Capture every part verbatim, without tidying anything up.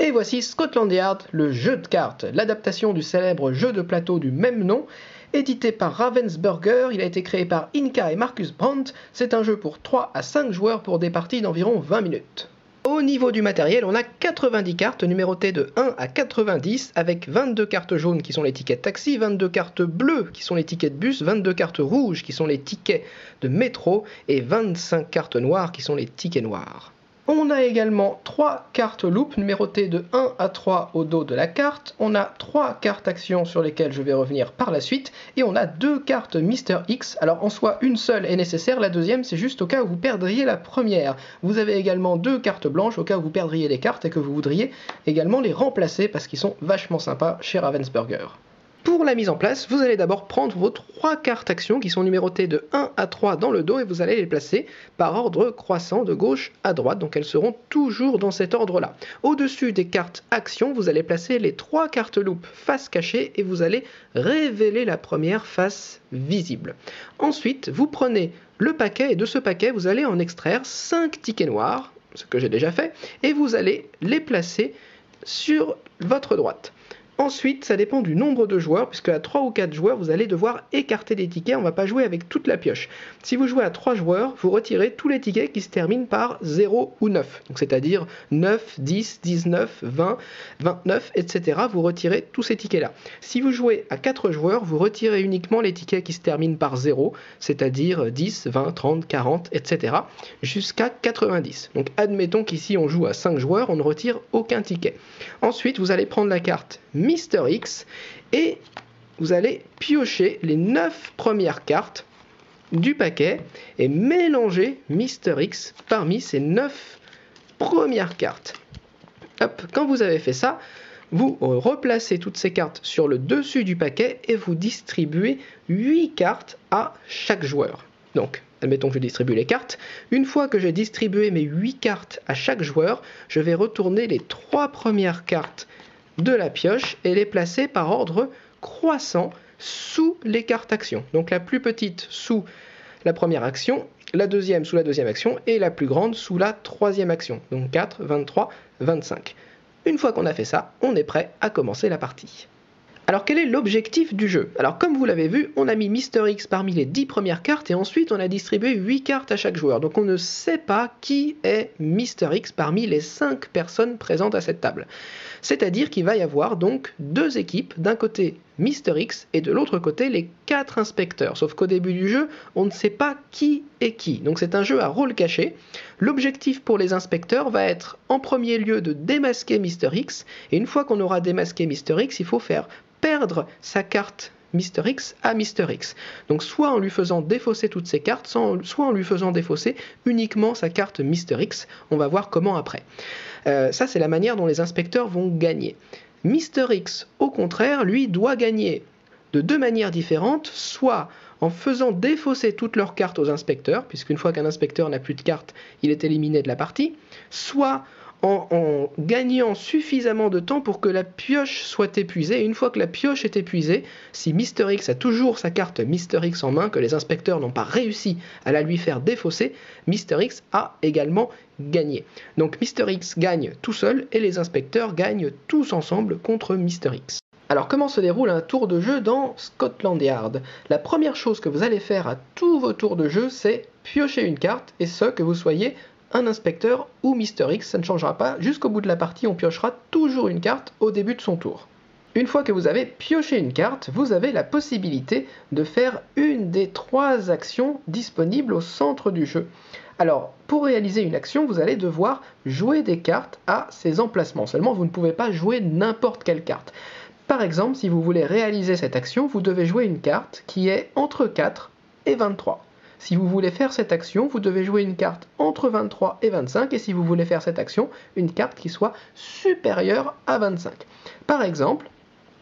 Et voici Scotland Yard, le jeu de cartes, l'adaptation du célèbre jeu de plateau du même nom, édité par Ravensburger. Il a été créé par Inka et Marcus Brandt. C'est un jeu pour trois à cinq joueurs pour des parties d'environ vingt minutes. Au niveau du matériel, on a quatre-vingt-dix cartes numérotées de un à quatre-vingt-dix avec vingt-deux cartes jaunes qui sont les tickets de taxi, vingt-deux cartes bleues qui sont les tickets de bus, vingt-deux cartes rouges qui sont les tickets de métro et vingt-cinq cartes noires qui sont les tickets noirs. On a également trois cartes loupe numérotées de un à trois au dos de la carte. On a trois cartes actions sur lesquelles je vais revenir par la suite. Et on a deux cartes Mister X. Alors en soi, une seule est nécessaire. La deuxième, c'est juste au cas où vous perdriez la première. Vous avez également deux cartes blanches au cas où vous perdriez les cartes et que vous voudriez également les remplacer parce qu'ils sont vachement sympas chez Ravensburger. Pour la mise en place, vous allez d'abord prendre vos trois cartes actions qui sont numérotées de un à trois dans le dos et vous allez les placer par ordre croissant de gauche à droite, donc elles seront toujours dans cet ordre-là. Au-dessus des cartes actions, vous allez placer les trois cartes loupe face cachée et vous allez révéler la première face visible. Ensuite, vous prenez le paquet et de ce paquet, vous allez en extraire cinq tickets noirs, ce que j'ai déjà fait, et vous allez les placer sur votre droite. Ensuite, ça dépend du nombre de joueurs, puisque à trois ou quatre joueurs, vous allez devoir écarter des tickets, on ne va pas jouer avec toute la pioche. Si vous jouez à trois joueurs, vous retirez tous les tickets qui se terminent par zéro ou neuf, donc c'est-à-dire neuf, dix, dix-neuf, vingt, vingt-neuf, et cetera. Vous retirez tous ces tickets-là. Si vous jouez à quatre joueurs, vous retirez uniquement les tickets qui se terminent par zéro, c'est-à-dire dix, vingt, trente, quarante, et cetera, jusqu'à quatre-vingt-dix. Donc admettons qu'ici on joue à cinq joueurs, on ne retire aucun ticket. Ensuite, vous allez prendre la carte Mister X et vous allez piocher les neuf premières cartes du paquet et mélanger Mister X parmi ces neuf premières cartes. Hop, quand vous avez fait ça, vous replacez toutes ces cartes sur le dessus du paquet et vous distribuez huit cartes à chaque joueur. Donc, admettons que je distribue les cartes. Une fois que j'ai distribué mes huit cartes à chaque joueur, je vais retourner les trois premières cartes de la pioche et les placer par ordre croissant sous les cartes actions. Donc la plus petite sous la première action, la deuxième sous la deuxième action et la plus grande sous la troisième action. Donc quatre, vingt-trois, vingt-cinq. Une fois qu'on a fait ça, on est prêt à commencer la partie. Alors quel est l'objectif du jeu? Alors comme vous l'avez vu, on a mis Mister X parmi les dix premières cartes et ensuite on a distribué huit cartes à chaque joueur. Donc on ne sait pas qui est Mister X parmi les cinq personnes présentes à cette table. C'est-à-dire qu'il va y avoir donc deux équipes, d'un côté Mister X et de l'autre côté les quatre inspecteurs. Sauf qu'au début du jeu, on ne sait pas qui est qui. Donc c'est un jeu à rôle caché. L'objectif pour les inspecteurs va être en premier lieu de démasquer Mister X. Et une fois qu'on aura démasqué Mister X, il faut faire perdre sa carte Mister X à Mister X. Donc soit en lui faisant défausser toutes ses cartes, soit en lui faisant défausser uniquement sa carte Mister X. On va voir comment après. Euh, ça, c'est la manière dont les inspecteurs vont gagner. Mister X, au contraire, lui, doit gagner de deux manières différentes, soit en faisant défausser toutes leurs cartes aux inspecteurs, puisqu'une fois qu'un inspecteur n'a plus de cartes, il est éliminé de la partie, soit En, en gagnant suffisamment de temps pour que la pioche soit épuisée. Et une fois que la pioche est épuisée, si Mister X a toujours sa carte Mister X en main, que les inspecteurs n'ont pas réussi à la lui faire défausser, Mister X a également gagné. Donc Mister X gagne tout seul et les inspecteurs gagnent tous ensemble contre Mister X. Alors comment se déroule un tour de jeu dans Scotland Yard? La première chose que vous allez faire à tous vos tours de jeu, c'est piocher une carte, et ce, que vous soyez un inspecteur ou Mister X, ça ne changera pas. Jusqu'au bout de la partie, on piochera toujours une carte au début de son tour. Une fois que vous avez pioché une carte, vous avez la possibilité de faire une des trois actions disponibles au centre du jeu. Alors, pour réaliser une action, vous allez devoir jouer des cartes à ces emplacements. Seulement, vous ne pouvez pas jouer n'importe quelle carte. Par exemple, si vous voulez réaliser cette action, vous devez jouer une carte qui est entre quatre et vingt-trois. Si vous voulez faire cette action, vous devez jouer une carte entre vingt-trois et vingt-cinq, et si vous voulez faire cette action, une carte qui soit supérieure à vingt-cinq. Par exemple,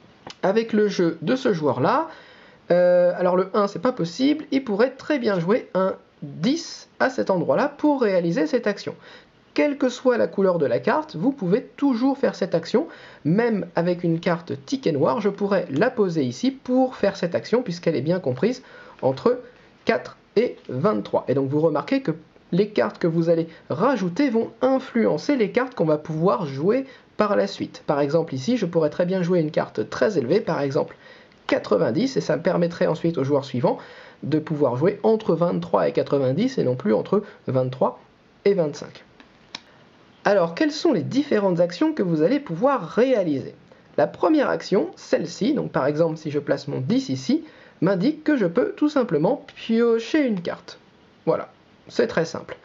avec le jeu de ce joueur-là, euh, alors le un, c'est pas possible, il pourrait très bien jouer un dix à cet endroit-là pour réaliser cette action. Quelle que soit la couleur de la carte, vous pouvez toujours faire cette action, même avec une carte ticket noir, je pourrais la poser ici pour faire cette action, puisqu'elle est bien comprise entre quatre et vingt-trois. Et donc vous remarquez que les cartes que vous allez rajouter vont influencer les cartes qu'on va pouvoir jouer par la suite. Par exemple ici, je pourrais très bien jouer une carte très élevée, par exemple quatre-vingt-dix, et ça me permettrait ensuite au joueur suivant de pouvoir jouer entre vingt-trois et quatre-vingt-dix et non plus entre vingt-trois et vingt-cinq. Alors, quelles sont les différentes actions que vous allez pouvoir réaliser? La première action, celle-ci, donc par exemple si je place mon dix ici, m'indique que je peux tout simplement piocher une carte. Voilà, c'est très simple.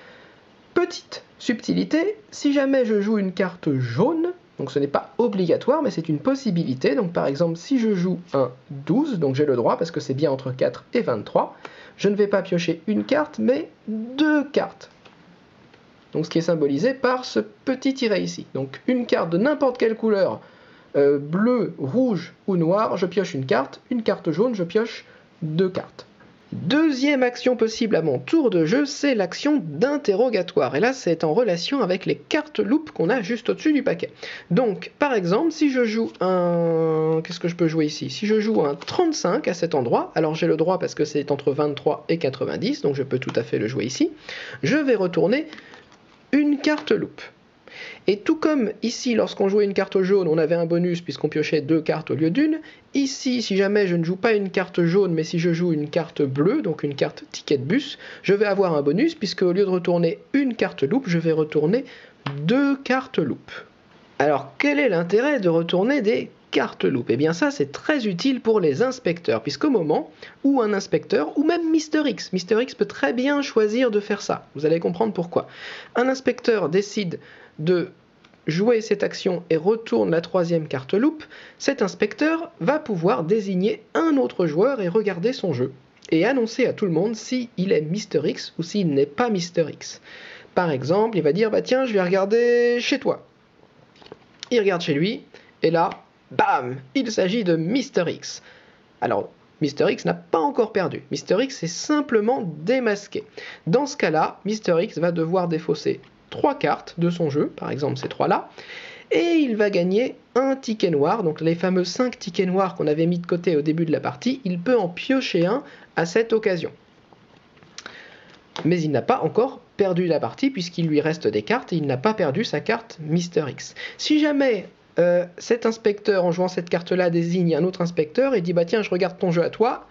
Petite subtilité, si jamais je joue une carte jaune, donc ce n'est pas obligatoire, mais c'est une possibilité. Donc par exemple, si je joue un douze, donc j'ai le droit parce que c'est bien entre quatre et vingt-trois, je ne vais pas piocher une carte, mais deux cartes. Donc ce qui est symbolisé par ce petit tiret ici. Donc une carte de n'importe quelle couleur, euh, bleu, rouge ou noir, je pioche une carte. Une carte jaune, je pioche deux cartes. Deuxième action possible à mon tour de jeu, c'est l'action d'interrogatoire. Et là, c'est en relation avec les cartes loupe qu'on a juste au-dessus du paquet. Donc, par exemple, si je joue un... Qu'est-ce que je peux jouer ici? Si je joue un trente-cinq à cet endroit, alors j'ai le droit parce que c'est entre vingt-trois et quatre-vingt-dix, donc je peux tout à fait le jouer ici, je vais retourner une carte loupe. Et tout comme ici, lorsqu'on jouait une carte jaune, on avait un bonus puisqu'on piochait deux cartes au lieu d'une, ici, si jamais je ne joue pas une carte jaune, mais si je joue une carte bleue, donc une carte ticket de bus, je vais avoir un bonus puisque au lieu de retourner une carte loupe, je vais retourner deux cartes loupe. Alors, quel est l'intérêt de retourner des cartes loupe? Eh bien ça, c'est très utile pour les inspecteurs, puisqu'au moment où un inspecteur, ou même Mister X, Mister X peut très bien choisir de faire ça. Vous allez comprendre pourquoi. Un inspecteur décide de jouer cette action et retourne la troisième carte loupe, cet inspecteur va pouvoir désigner un autre joueur et regarder son jeu, et annoncer à tout le monde s'il est Mister X ou s'il n'est pas Mister X. Par exemple, il va dire, bah tiens, je vais regarder chez toi. Il regarde chez lui, et là, bam, il s'agit de Mister X. Alors, Mister X n'a pas encore perdu. Mister X est simplement démasqué. Dans ce cas-là, Mister X va devoir défausser trois cartes de son jeu, par exemple ces trois-là, et il va gagner un ticket noir. Donc les fameux cinq tickets noirs qu'on avait mis de côté au début de la partie, il peut en piocher un à cette occasion. Mais il n'a pas encore perdu la partie puisqu'il lui reste des cartes et il n'a pas perdu sa carte Mister X. Si jamais euh, cet inspecteur, en jouant cette carte-là, désigne un autre inspecteur et dit bah tiens, je regarde ton jeu à toi,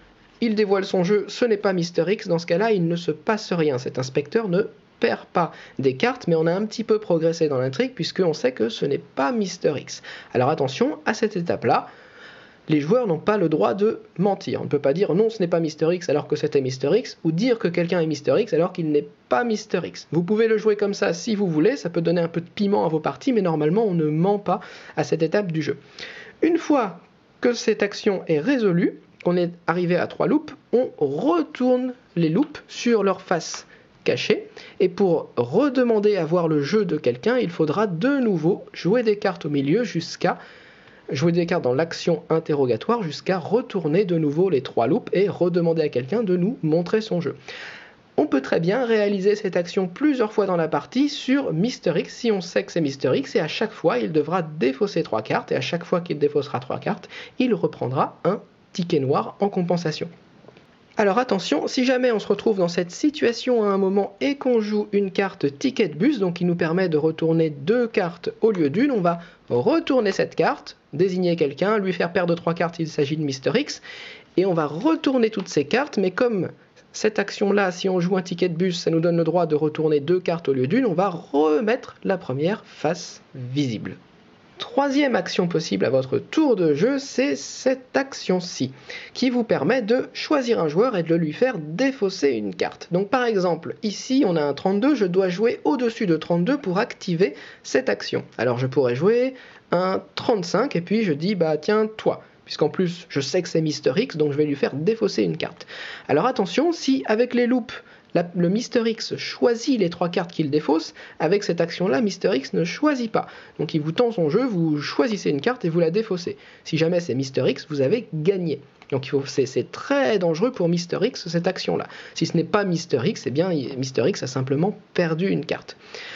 il dévoile son jeu, ce n'est pas Mister X, dans ce cas-là, il ne se passe rien. Cet inspecteur ne perd pas des cartes, mais on a un petit peu progressé dans l'intrigue puisqu'on sait que ce n'est pas Mister X. Alors attention, à cette étape-là, les joueurs n'ont pas le droit de mentir. On ne peut pas dire non, ce n'est pas Mister X alors que c'était Mister X, ou dire que quelqu'un est Mister X alors qu'il n'est pas Mister X. Vous pouvez le jouer comme ça si vous voulez, ça peut donner un peu de piment à vos parties, mais normalement on ne ment pas à cette étape du jeu. Une fois que cette action est résolue, qu'on est arrivé à trois loupes, on retourne les loupes sur leur face cachée, et pour redemander à voir le jeu de quelqu'un, il faudra de nouveau jouer des cartes au milieu jusqu'à jouer des cartes dans l'action interrogatoire jusqu'à retourner de nouveau les trois loupes et redemander à quelqu'un de nous montrer son jeu. On peut très bien réaliser cette action plusieurs fois dans la partie sur Mister X si on sait que c'est Mister X, et à chaque fois il devra défausser trois cartes, et à chaque fois qu'il défaussera trois cartes, il reprendra un ticket noir en compensation. Alors attention, si jamais on se retrouve dans cette situation à un moment et qu'on joue une carte ticket de bus, donc qui nous permet de retourner deux cartes au lieu d'une, on va retourner cette carte, désigner quelqu'un, lui faire perdre trois cartes s'il s'agit de Mister X, et on va retourner toutes ces cartes, mais comme cette action-là, si on joue un ticket de bus, ça nous donne le droit de retourner deux cartes au lieu d'une, on va remettre la première face visible. Troisième action possible à votre tour de jeu, c'est cette action-ci, qui vous permet de choisir un joueur et de lui faire défausser une carte. Donc par exemple, ici on a un trente-deux, je dois jouer au-dessus de trente-deux pour activer cette action. Alors je pourrais jouer un trente-cinq et puis je dis bah tiens toi, puisqu'en plus je sais que c'est Mister X, donc je vais lui faire défausser une carte. Alors attention, si avec les loupes, La, le Mister X choisit les trois cartes qu'il défausse, avec cette action-là, Mister X ne choisit pas. Donc il vous tend son jeu, vous choisissez une carte et vous la défaussez. Si jamais c'est Mister X, vous avez gagné. Donc il faut, c'est, c'est très dangereux pour Mister X, cette action-là. Si ce n'est pas Mister X, eh bien Mister X a simplement perdu une carte.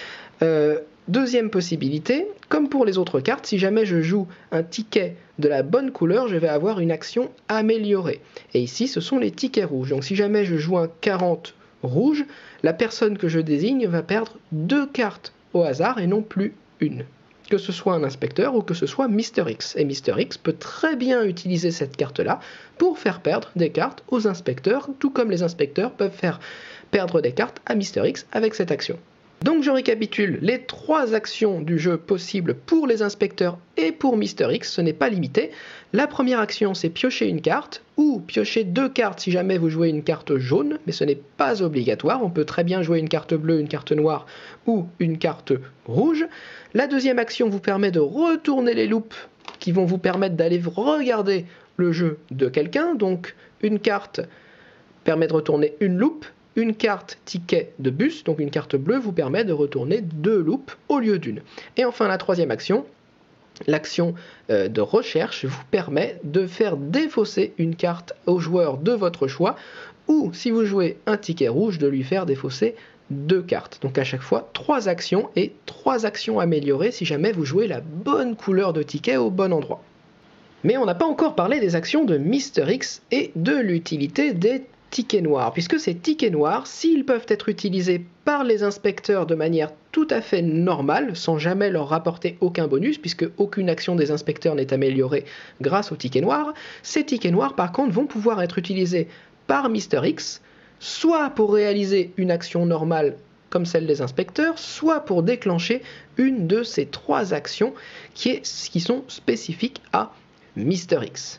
Euh, deuxième possibilité, comme pour les autres cartes, si jamais je joue un ticket de la bonne couleur, je vais avoir une action améliorée. Et ici, ce sont les tickets rouges. Donc si jamais je joue un quarante rouge, la personne que je désigne va perdre deux cartes au hasard et non plus une. Que ce soit un inspecteur ou que ce soit Mister X. Et Mister X peut très bien utiliser cette carte-là pour faire perdre des cartes aux inspecteurs, tout comme les inspecteurs peuvent faire perdre des cartes à Mister X avec cette action. Donc je récapitule les trois actions du jeu possibles pour les inspecteurs et pour Mister X, ce n'est pas limité. La première action, c'est piocher une carte, ou piocher deux cartes si jamais vous jouez une carte jaune, mais ce n'est pas obligatoire, on peut très bien jouer une carte bleue, une carte noire ou une carte rouge. La deuxième action vous permet de retourner les loupes qui vont vous permettre d'aller regarder le jeu de quelqu'un, donc une carte permet de retourner une loupe. Une carte ticket de bus, donc une carte bleue, vous permet de retourner deux loupes au lieu d'une. Et enfin la troisième action, l'action euh, de recherche, vous permet de faire défausser une carte au joueur de votre choix, ou si vous jouez un ticket rouge, de lui faire défausser deux cartes. Donc à chaque fois, trois actions et trois actions améliorées si jamais vous jouez la bonne couleur de ticket au bon endroit. Mais on n'a pas encore parlé des actions de Mister X et de l'utilité des tickets noirs, puisque ces tickets noirs, s'ils peuvent être utilisés par les inspecteurs de manière tout à fait normale, sans jamais leur rapporter aucun bonus, puisque aucune action des inspecteurs n'est améliorée grâce aux tickets noirs, ces tickets noirs par contre vont pouvoir être utilisés par Mister X, soit pour réaliser une action normale comme celle des inspecteurs, soit pour déclencher une de ces trois actions qui, est, qui sont spécifiques à Mister X.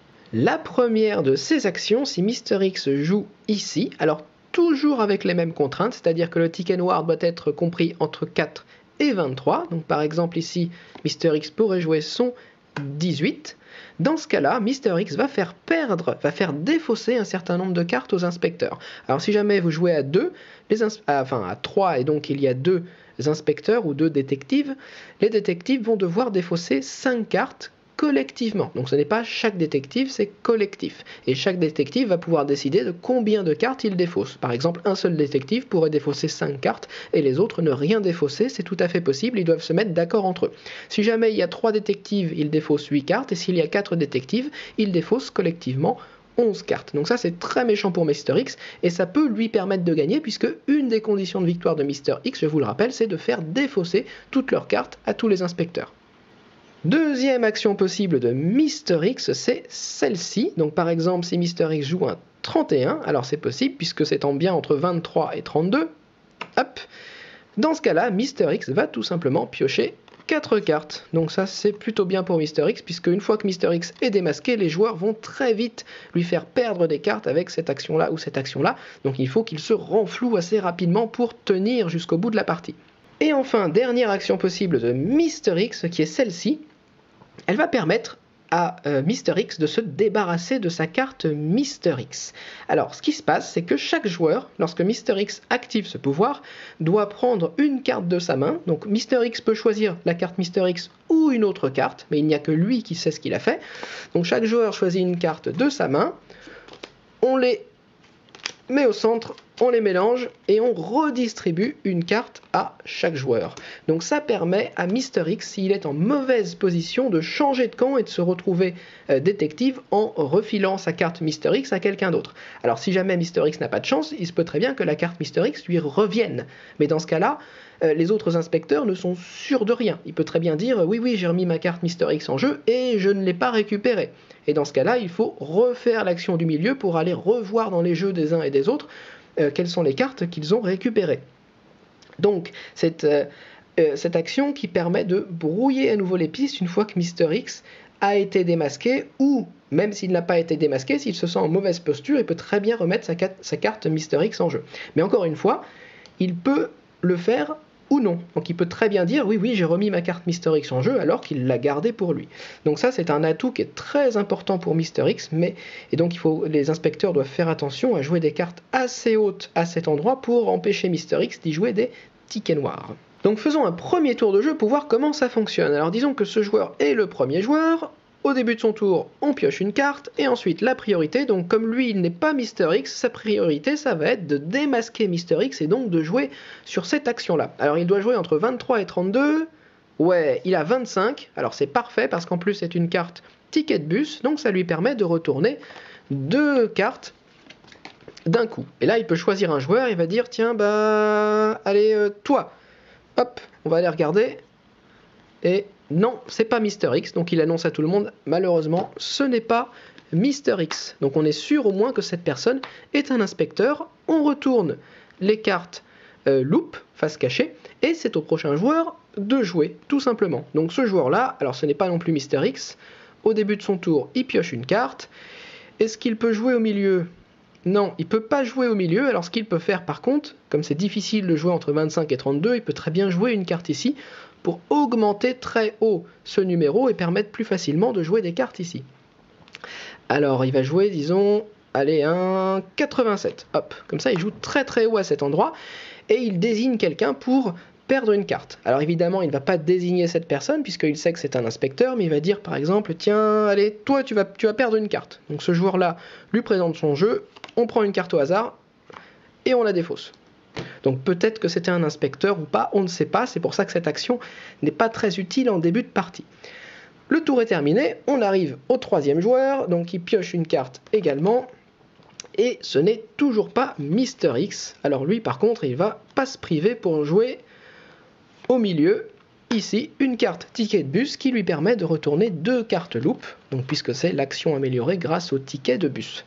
La première de ces actions, si Mister X joue ici, alors toujours avec les mêmes contraintes, c'est-à-dire que le ticket noir doit être compris entre quatre et vingt-trois, donc par exemple ici, Mister X pourrait jouer son dix-huit. Dans ce cas-là, Mister X va faire perdre, va faire défausser un certain nombre de cartes aux inspecteurs. Alors si jamais vous jouez à deux, les ins- à, enfin à trois et donc il y a deux inspecteurs ou deux détectives, les détectives vont devoir défausser cinq cartes collectivement. Donc ce n'est pas chaque détective, c'est collectif. Et chaque détective va pouvoir décider de combien de cartes il défausse. Par exemple, un seul détective pourrait défausser cinq cartes et les autres ne rien défausser, c'est tout à fait possible, ils doivent se mettre d'accord entre eux. Si jamais il y a trois détectives, ils défaussent huit cartes, et s'il y a quatre détectives, ils défaussent collectivement onze cartes. Donc ça c'est très méchant pour Mister X, et ça peut lui permettre de gagner, puisque une des conditions de victoire de Mister X, je vous le rappelle, c'est de faire défausser toutes leurs cartes à tous les inspecteurs. Deuxième action possible de Mister X, c'est celle-ci. Donc par exemple, si Mister X joue un trente et un, alors c'est possible puisque c'est en bien entre vingt-trois et trente-deux. Hop. Dans ce cas-là, Mister X va tout simplement piocher quatre cartes. Donc ça c'est plutôt bien pour Mister X, puisque une fois que Mister X est démasqué, les joueurs vont très vite lui faire perdre des cartes avec cette action-là ou cette action-là. Donc il faut qu'il se renfloue assez rapidement pour tenir jusqu'au bout de la partie. Et enfin, dernière action possible de Mister X, qui est celle-ci. Elle va permettre à euh, Mister X de se débarrasser de sa carte Mister X. Alors, ce qui se passe, c'est que chaque joueur, lorsque Mister X active ce pouvoir, doit prendre une carte de sa main. Donc, Mister X peut choisir la carte Mister X ou une autre carte, mais il n'y a que lui qui sait ce qu'il a fait. Donc, chaque joueur choisit une carte de sa main. On les met au centre, on les mélange et on redistribue une carte à chaque joueur. Donc ça permet à Mister X, s'il est en mauvaise position, de changer de camp et de se retrouver euh, détective en refilant sa carte Mister X à quelqu'un d'autre. Alors si jamais Mister X n'a pas de chance, il se peut très bien que la carte Mister X lui revienne. Mais dans ce cas-là, euh, les autres inspecteurs ne sont sûrs de rien. Il peut très bien dire « oui, oui, j'ai remis ma carte Mister X en jeu et je ne l'ai pas récupérée ». Et dans ce cas-là, il faut refaire l'action du milieu pour aller revoir dans les jeux des uns et des autres euh, quelles sont les cartes qu'ils ont récupérées. Donc, cette, euh, euh, cette action qui permet de brouiller à nouveau les pistes une fois que Mister X a été démasqué, ou même s'il n'a pas été démasqué, s'il se sent en mauvaise posture, il peut très bien remettre sa, sa carte Mister X en jeu. Mais encore une fois, il peut le faire ou non. Donc il peut très bien dire oui oui j'ai remis ma carte Mister X en jeu alors qu'il l'a gardée pour lui. Donc ça c'est un atout qui est très important pour Mister X, mais et donc il faut, les inspecteurs doivent faire attention à jouer des cartes assez hautes à cet endroit pour empêcher Mister X d'y jouer des tickets noirs. Donc faisons un premier tour de jeu pour voir comment ça fonctionne. Alors disons que ce joueur est le premier joueur. Au début de son tour, on pioche une carte, et ensuite la priorité, donc comme lui il n'est pas Mister X, sa priorité ça va être de démasquer Mister X et donc de jouer sur cette action-là. Alors il doit jouer entre vingt-trois et trente-deux, ouais, il a vingt-cinq, alors c'est parfait parce qu'en plus c'est une carte ticket de bus, donc ça lui permet de retourner deux cartes d'un coup. Et là, il peut choisir un joueur, il va dire, tiens, bah, allez, euh, toi. Hop, on va aller regarder. Et non, c'est pas Mister X, donc il annonce à tout le monde, malheureusement, ce n'est pas Mister X. Donc on est sûr au moins que cette personne est un inspecteur. On retourne les cartes euh, loupe, face cachée, et c'est au prochain joueur de jouer, tout simplement. Donc ce joueur-là, alors ce n'est pas non plus Mister X, au début de son tour, il pioche une carte. Est-ce qu'il peut jouer au milieu ? Non, il ne peut pas jouer au milieu. Alors ce qu'il peut faire par contre, comme c'est difficile de jouer entre vingt-cinq et trente-deux, il peut très bien jouer une carte ici pour augmenter très haut ce numéro et permettre plus facilement de jouer des cartes ici. Alors il va jouer, disons, allez, un quatre-vingt-sept. Hop, comme ça il joue très très haut à cet endroit et il désigne quelqu'un pour perdre une carte. Alors évidemment, il ne va pas désigner cette personne puisqu'il sait que c'est un inspecteur, mais il va dire par exemple, tiens, allez, toi tu vas, tu vas perdre une carte. Donc ce joueur-là lui présente son jeu, on prend une carte au hasard et on la défausse. Donc peut-être que c'était un inspecteur ou pas, on ne sait pas, c'est pour ça que cette action n'est pas très utile en début de partie. Le tour est terminé, on arrive au troisième joueur, donc il pioche une carte également, et ce n'est toujours pas Mister X. Alors lui par contre, il va pas se priver pour jouer au milieu, ici, une carte ticket de bus qui lui permet de retourner deux cartes loupe, donc puisque c'est l'action améliorée grâce au ticket de bus.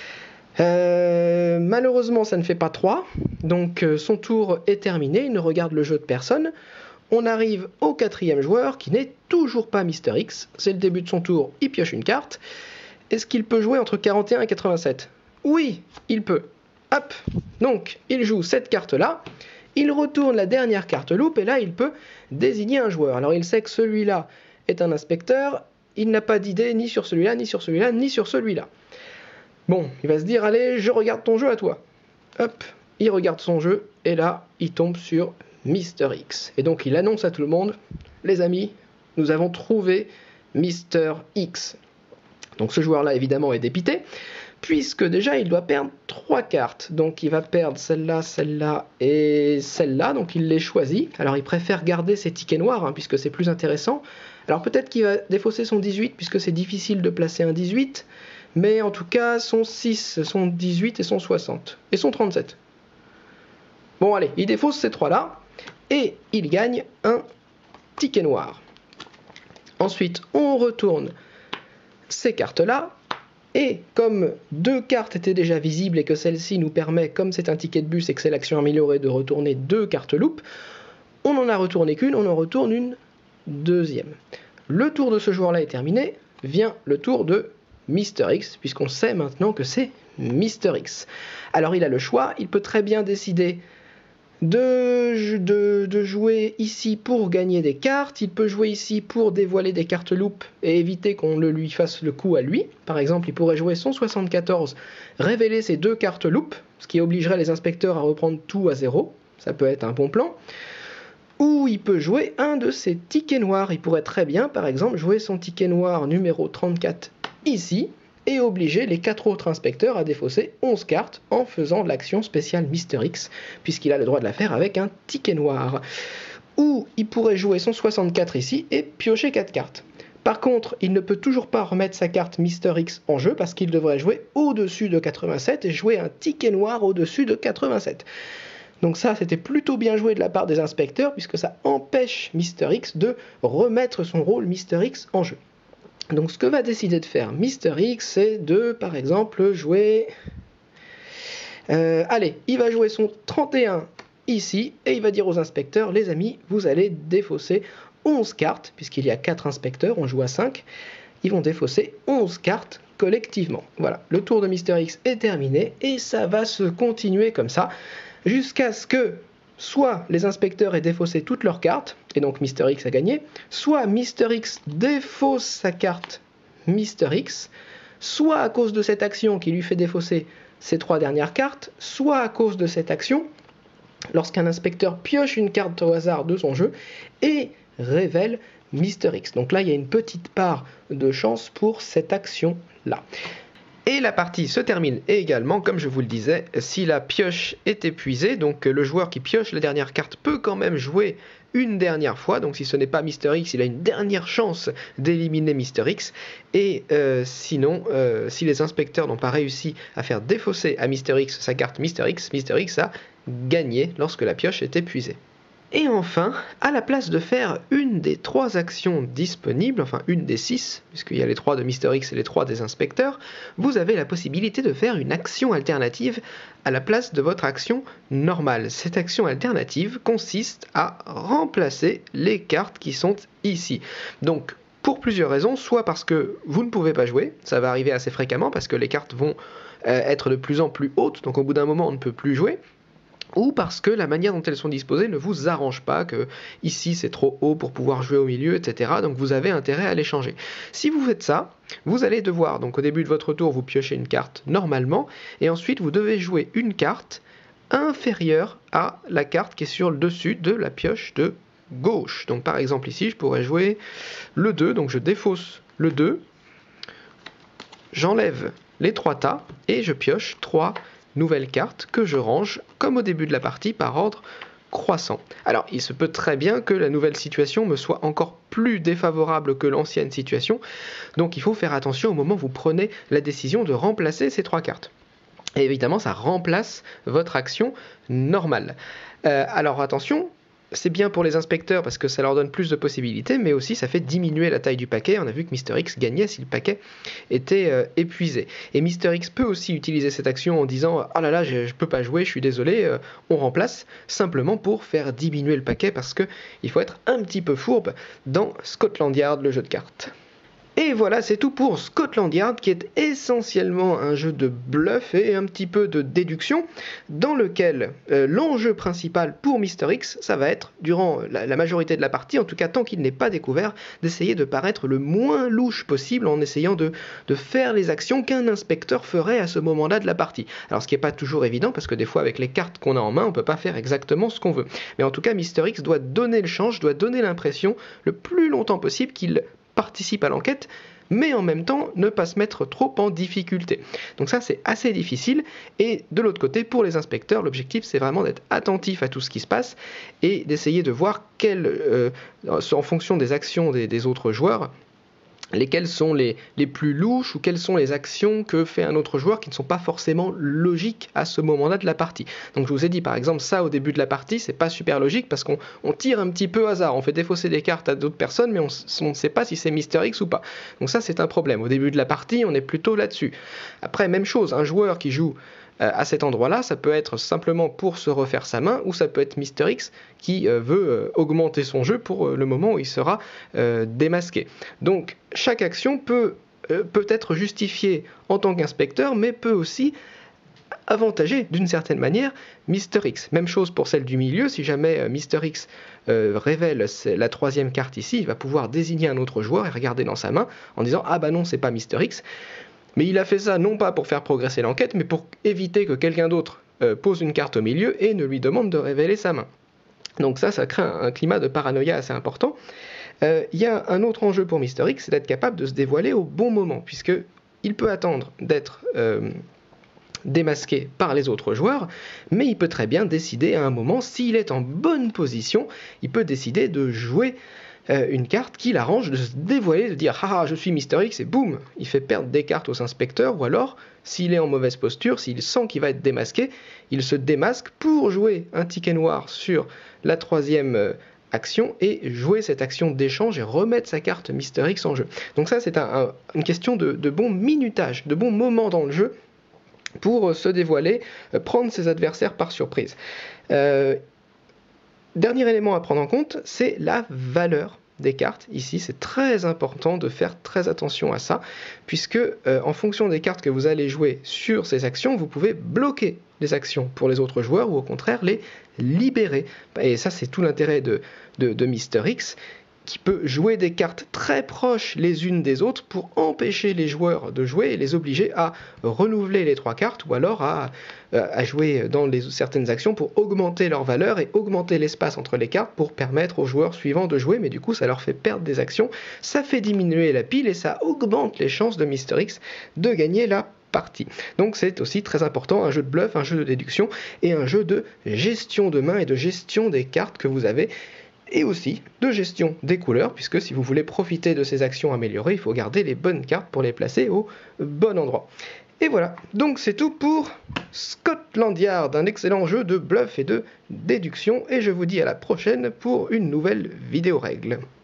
Euh, malheureusement, ça ne fait pas trois, donc euh, son tour est terminé, il ne regarde le jeu de personne. On arrive au quatrième joueur qui n'est toujours pas Mister X, c'est le début de son tour, il pioche une carte. Est-ce qu'il peut jouer entre quarante et un et quatre-vingt-sept ? Oui, il peut. Hop, donc il joue cette carte-là. Il retourne la dernière carte loupe et là il peut désigner un joueur. Alors il sait que celui-là est un inspecteur, il n'a pas d'idée ni sur celui-là, ni sur celui-là, ni sur celui-là. Bon, il va se dire, allez, je regarde ton jeu à toi. Hop, il regarde son jeu et là il tombe sur Mister X. Et donc il annonce à tout le monde, les amis, nous avons trouvé Mister X. Donc ce joueur-là évidemment est dépité, puisque déjà il doit perdre trois cartes. Donc il va perdre celle-là, celle-là et celle-là, donc il les choisit. Alors il préfère garder ses tickets noirs, hein, puisque c'est plus intéressant. Alors peut-être qu'il va défausser son dix-huit, puisque c'est difficile de placer un dix-huit, mais en tout cas son six, son dix-huit et son soixante, et son trente-sept. Bon allez, il défausse ces trois-là, et il gagne un ticket noir. Ensuite, on retourne ces cartes-là, et comme deux cartes étaient déjà visibles et que celle-ci nous permet, comme c'est un ticket de bus et que c'est l'action améliorée, de retourner deux cartes loupe, on n'en a retourné qu'une, on en retourne une deuxième. Le tour de ce joueur-là est terminé, vient le tour de Mister X, puisqu'on sait maintenant que c'est Mister X. Alors il a le choix, il peut très bien décider De, de, de jouer ici pour gagner des cartes, il peut jouer ici pour dévoiler des cartes loupe et éviter qu'on le lui fasse le coup à lui. Par exemple, il pourrait jouer son soixante-quatorze, révéler ses deux cartes loupe, ce qui obligerait les inspecteurs à reprendre tout à zéro, ça peut être un bon plan. Ou il peut jouer un de ses tickets noirs, il pourrait très bien par exemple jouer son ticket noir numéro trente-quatre ici, et obliger les quatre autres inspecteurs à défausser onze cartes en faisant l'action spéciale Mister X, puisqu'il a le droit de la faire avec un ticket noir. Ou il pourrait jouer son soixante-quatre ici et piocher quatre cartes. Par contre, il ne peut toujours pas remettre sa carte Mister X en jeu, parce qu'il devrait jouer au-dessus de quatre-vingt-sept et jouer un ticket noir au-dessus de quatre-vingt-sept. Donc ça, c'était plutôt bien joué de la part des inspecteurs, puisque ça empêche Mister X de remettre son rôle Mister X en jeu. Donc ce que va décider de faire Mister X, c'est de, par exemple, jouer... Euh, allez, il va jouer son trente et un ici, et il va dire aux inspecteurs, les amis, vous allez défausser onze cartes, puisqu'il y a quatre inspecteurs, on joue à cinq, ils vont défausser onze cartes collectivement. Voilà, le tour de Mister X est terminé, et ça va se continuer comme ça, jusqu'à ce que soit les inspecteurs aient défaussé toutes leurs cartes, et donc Mister X a gagné, soit Mister X défausse sa carte Mister X, soit à cause de cette action qui lui fait défausser ses trois dernières cartes, soit à cause de cette action, lorsqu'un inspecteur pioche une carte au hasard de son jeu, et révèle Mister X. Donc là, il y a une petite part de chance pour cette action-là. Et la partie se termine également, comme je vous le disais, si la pioche est épuisée. Donc le joueur qui pioche la dernière carte peut quand même jouer une dernière fois. Donc si ce n'est pas Mister X, il a une dernière chance d'éliminer Mister X. Et euh, sinon, euh, si les inspecteurs n'ont pas réussi à faire défausser à Mister X sa carte Mister X, Mister X a gagné lorsque la pioche est épuisée. Et enfin, à la place de faire une des trois actions disponibles, enfin une des six, puisqu'il y a les trois de Mister X et les trois des inspecteurs, vous avez la possibilité de faire une action alternative à la place de votre action normale. Cette action alternative consiste à remplacer les cartes qui sont ici. Donc, pour plusieurs raisons, soit parce que vous ne pouvez pas jouer, ça va arriver assez fréquemment parce que les cartes vont euh, être de plus en plus hautes, donc au bout d'un moment on ne peut plus jouer, ou parce que la manière dont elles sont disposées ne vous arrange pas, que ici c'est trop haut pour pouvoir jouer au milieu, et cetera. Donc vous avez intérêt à les changer. Si vous faites ça, vous allez devoir, donc au début de votre tour, vous piochez une carte normalement, et ensuite vous devez jouer une carte inférieure à la carte qui est sur le dessus de la pioche de gauche. Donc par exemple ici, je pourrais jouer le deux, donc je défausse le deux, j'enlève les trois tas, et je pioche trois nouvelle carte que je range comme au début de la partie par ordre croissant. Alors il se peut très bien que la nouvelle situation me soit encore plus défavorable que l'ancienne situation, donc il faut faire attention au moment où vous prenez la décision de remplacer ces trois cartes. Et évidemment ça remplace votre action normale. Euh, alors attention, c'est bien pour les inspecteurs parce que ça leur donne plus de possibilités, mais aussi ça fait diminuer la taille du paquet. On a vu que Mister X gagnait si le paquet était euh, épuisé. Et Mister X peut aussi utiliser cette action en disant « Ah là là, je ne peux pas jouer, je suis désolé, euh, on remplace », simplement pour faire diminuer le paquet parce qu'il faut être un petit peu fourbe dans Scotland Yard, le jeu de cartes. Et voilà, c'est tout pour Scotland Yard, qui est essentiellement un jeu de bluff et un petit peu de déduction, dans lequel euh, l'enjeu principal pour Mister X, ça va être, durant la, la majorité de la partie, en tout cas tant qu'il n'est pas découvert, d'essayer de paraître le moins louche possible en essayant de, de faire les actions qu'un inspecteur ferait à ce moment-là de la partie. Alors ce qui n'est pas toujours évident, parce que des fois avec les cartes qu'on a en main, on ne peut pas faire exactement ce qu'on veut. Mais en tout cas, Mister X doit donner le change, doit donner l'impression le plus longtemps possible qu'il participe à l'enquête, mais en même temps ne pas se mettre trop en difficulté. Donc ça c'est assez difficile, et de l'autre côté pour les inspecteurs, l'objectif c'est vraiment d'être attentif à tout ce qui se passe et d'essayer de voir quelles, euh, en fonction des actions des, des autres joueurs, lesquelles sont les, les plus louches ou quelles sont les actions que fait un autre joueur qui ne sont pas forcément logiques à ce moment-là de la partie. Donc je vous ai dit par exemple ça au début de la partie, c'est pas super logique parce qu'on on tire un petit peu au hasard, on fait défausser des cartes à d'autres personnes mais on, on ne sait pas si c'est Mister X ou pas. Donc ça c'est un problème. Au début de la partie on est plutôt là-dessus. Après même chose, un joueur qui joue à cet endroit-là, ça peut être simplement pour se refaire sa main, ou ça peut être Mister X qui euh, veut euh, augmenter son jeu pour euh, le moment où il sera euh, démasqué. Donc chaque action peut, euh, peut être justifiée en tant qu'inspecteur, mais peut aussi avantager d'une certaine manière Mister X. Même chose pour celle du milieu, si jamais euh, Mister X euh, révèle la troisième carte ici, il va pouvoir désigner un autre joueur et regarder dans sa main en disant « Ah bah non, c'est pas Mister X ». Mais il a fait ça non pas pour faire progresser l'enquête, mais pour éviter que quelqu'un d'autre euh, pose une carte au milieu et ne lui demande de révéler sa main. Donc ça, ça crée un, un climat de paranoïa assez important. Il euh, y a un autre enjeu pour Mister X, c'est d'être capable de se dévoiler au bon moment, puisqu'il peut attendre d'être euh, démasqué par les autres joueurs, mais il peut très bien décider à un moment, s'il est en bonne position, il peut décider de jouer une carte qui l'arrange, de se dévoiler, de dire « Ah, je suis Mister X » et boum, il fait perdre des cartes aux inspecteurs, ou alors, s'il est en mauvaise posture, s'il sent qu'il va être démasqué, il se démasque pour jouer un ticket noir sur la troisième euh, action et jouer cette action d'échange et remettre sa carte Mister X en jeu. Donc ça, c'est un, un, une question de, de bon minutage, de bon moment dans le jeu pour euh, se dévoiler, euh, prendre ses adversaires par surprise. Euh, Dernier élément à prendre en compte, c'est la valeur des cartes. Ici, c'est très important de faire très attention à ça, puisque euh, en fonction des cartes que vous allez jouer sur ces actions, vous pouvez bloquer les actions pour les autres joueurs ou au contraire les libérer. Et ça, c'est tout l'intérêt de, de, de Mister X, qui peut jouer des cartes très proches les unes des autres pour empêcher les joueurs de jouer et les obliger à renouveler les trois cartes ou alors à, à jouer dans les, certaines actions pour augmenter leur valeur et augmenter l'espace entre les cartes pour permettre aux joueurs suivants de jouer, mais du coup ça leur fait perdre des actions, ça fait diminuer la pile et ça augmente les chances de Mister X de gagner la partie. Donc c'est aussi très important, un jeu de bluff, un jeu de déduction et un jeu de gestion de main et de gestion des cartes que vous avez, et aussi de gestion des couleurs, puisque si vous voulez profiter de ces actions améliorées, il faut garder les bonnes cartes pour les placer au bon endroit. Et voilà, donc c'est tout pour Scotland Yard, un excellent jeu de bluff et de déduction, et je vous dis à la prochaine pour une nouvelle vidéo règle.